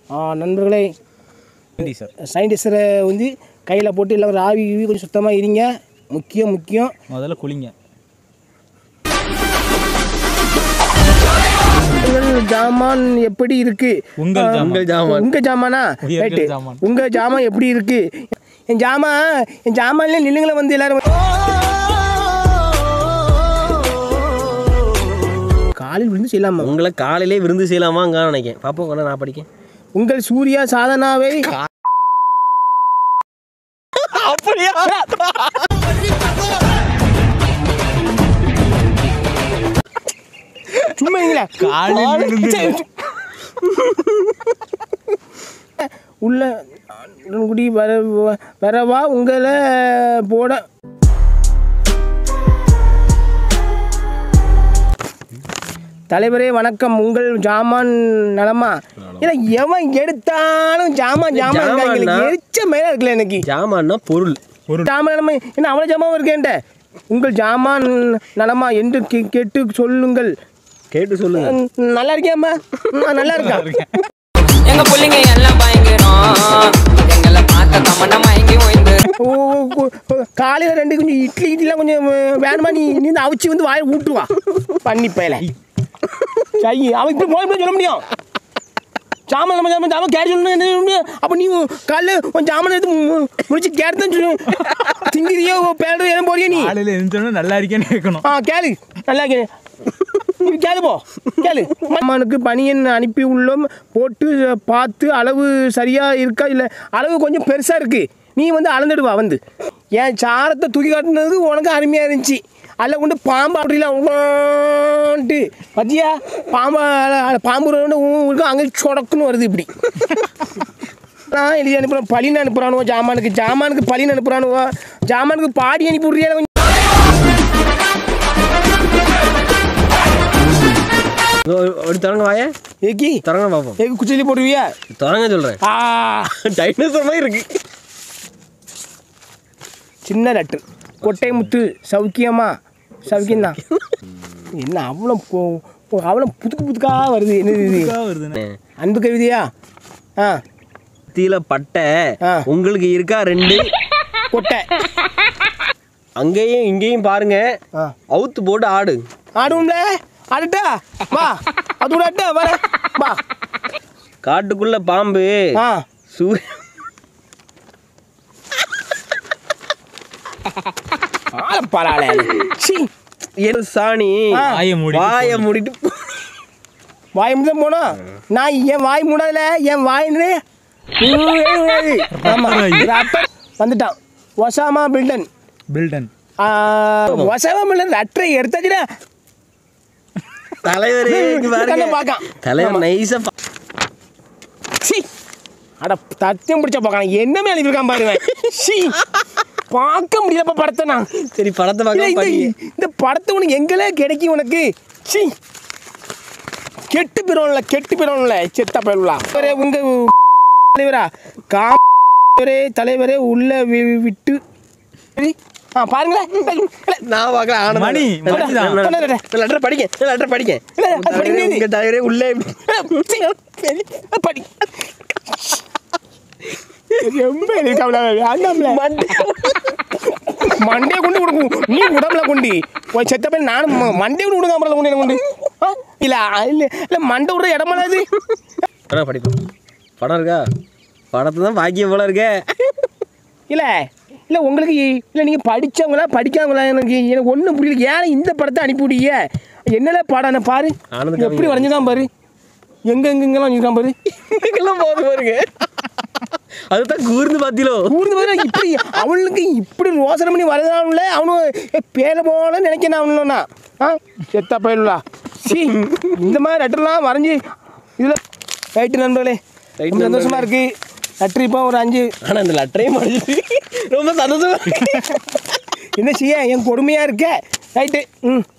நண்பர்களே, சயின்டிஸ்டரை வந்து கையில் போட்டு எல்லாம் ஆவி கொஞ்சம் சுத்தமாக இருங்க. முக்கியம் முதல்ல குளிங்க. உங்கள் ஜாமான் எப்படி இருக்கு? உங்கள் ஜாமானா? ரைட்டு. உங்கள் ஜாமான் எப்படி இருக்கு? என் ஜாமான்ல நில்லுங்களை வந்து எல்லாரும் காலையில் விருந்து செய்யலாமா? உங்களை காலையிலே விருந்து செய்யலாமாங்க நினைக்கேன். பாப்போம் கொண்டா நான் படிக்கேன். உங்கள் சூர்யா சாதனாவை அப்படியா? சும்மா உள்ள குடி வரவா உங்களை போட தலைவரே வணக்கம். உங்கள் ஜாமான் நலமா? ஏன்னா எவன் எடுத்தாலும் ஜாமான் எரிச்ச மேல இருக்குல்ல எனக்கு. ஜாமான்னா பொருள் ஜாமான் நலமா என்ன அவ்வளோ ஜாமான் இருக்கேன்ட்ட. உங்கள் ஜாமான் நலமா என்று கேட்டு சொல்லுங்கள். நல்லா இருக்கியாம்மா? நல்லா இருக்கா? எங்க பிள்ளைங்க எல்லாம் பயங்கரம். எங்களை பார்த்த தமன்னா மயங்கி ஓய்ந்து. காலையில் 2 கொஞ்சம் இட்லிலாம் கொஞ்சம் வேணுமா? நீ அவிச்சு வந்து வாயை ஊட்டுவா பண்ணி பயல. சரி, அவன் இப்படி போய் சொல்ல முடியும்? ஜாமான் கேர் சொல்லணும். அப்போ நீ காலையில் கொஞ்சம் ஜாமான் எடுத்து முடிச்சு கேர் தான் சொல்லு. திங்கிறியோ பேடு எல்லாம் போறியா நீ? காலையில் எழுந்தோன்னு நல்லா இருக்கேன்னு கேட்கணும். கேளு, நல்லா இருக்கேன். கேளு. அம்மானுக்கு பனியன் அனுப்பி உள்ளோம். போட்டு பார்த்து அளவு சரியாக இருக்கா இல்லை அளவு கொஞ்சம் பெருசாக இருக்குது. நீ வந்து அளந்துடுவா வந்து. என் சாரத்தை தூக்கி காட்டுனது உனக்கு அருமையாக இருந்துச்சு. அதில் கொண்டு பாம்பு அப்படின்ட்டு பார்த்தியா? பாம்பு உங்களுக்கு அங்கே சொடக்குன்னு வருது. இப்படி நான் எழுதி அனுப்புகிறேன். பழின்னு அனுப்புகிறானுவோ ஜாமானுக்கு பழின்னு அனுப்புகிறானுவோ. ஜாமானுக்கு பாடி அனுப்பி விட்றியா? தொடங்க வாய ஏக்கி தொடங்க பாப்போம். ஏக்கு குச்சிலி போடுவியா? தொடங்க சொல்றேன். டைனோசர் மாதிரி இருக்கு. சின்ன லெட்டர். கொட்டை முத்து சௌக்கியமா? சௌக்கியம்தான். என்ன அவ்வளோ புதுக்கா வருது? என்னது அன்பு கவிதையா? தீல பட்டை உங்களுக்கு இருக்கா 2 கொட்டை. அங்கேயும் இங்கேயும் பாருங்க. அவுத்து போட்டு ஆடும்ல. ஆடுட்டா வா, அது விடாட்டா வர வா. காட்டுக்குள்ள பாம்பு சாணி வாய மூடிட்டு வாய் மூட போனோம். நான் என் வாய் மூடாதுல என் வாயின்னு வந்துட்டான். ஒசாமா பில்டன் ஒசாமா பில்டன் லெட்டரை எடுத்தாச்சுடா. தலைவரே தலைவர் நைஸா அட தத்தியம் பிடிச்ச பார்க்கலாம். என்ன மேலே இருக்கான் பாருங்க. பார்க்க முடியலப்பா படத்தை. நான் சரி படத்தை பார்க்க. இந்த படத்தை உனக்கு எங்களே கிடைக்கும் உனக்கு? கெட்டு போயிடும்ல செத்த போயிடலாம். உங்க தலைவரா தலைவரே உள்ள விட்டு பாருங்களேன். நான் பார்க்கலாம். லெட்டர் படிக்க தலைவரே உள்ளே படி. மண்டே கொண்டு கொடுக்கும். நீ உடம்புல கொண்டு செத்த பேர் நானும் மண்டே கொண்டு விடுங்க. கொண்டு கொண்டு இல்லை இல்லை மண்டை விடுற இடமாலாது. படிப்போம். படம் இருக்கா? படத்தை தான் பாக்கியம் போல இருக்க. இல்லை உங்களுக்கு இல்லை நீங்கள் படிக்காங்களா எனக்கு ஒன்றும் புரியல. ஏன் இந்த படத்தை அனுப்பிவிட்டீங்க? என்னெல்லாம் படம் பாரு எப்படி வரைஞ்சுதான் பாரு. எங்கெங்கெல்லாம் வச்சுருக்கான் பாரு. எங்கெல்லாம் போகுது பாருங்க. அதுதான் கூர்ந்து பார்த்தீங்களோ? இப்படி அவனுக்கு இப்படி யோசனை பண்ணி வரதானுல அவனு பேர போல நினைக்கிறேன். அவனுலண்ணா செத்தா போயிடலா. இந்த மாதிரி லெட்டர்லாம் வரைஞ்சி இதில் ரைட்டு நண்பர்களே. சந்தோஷமாக இருக்குது. லெட்ரு இப்போ ஒரு 5. ஆனால் இந்த லெட்டரையும் படிச்சு ரொம்ப சந்தோஷமாக என்ன செய்ய? என் கொடுமையாக இருக்க. ரைட்டு.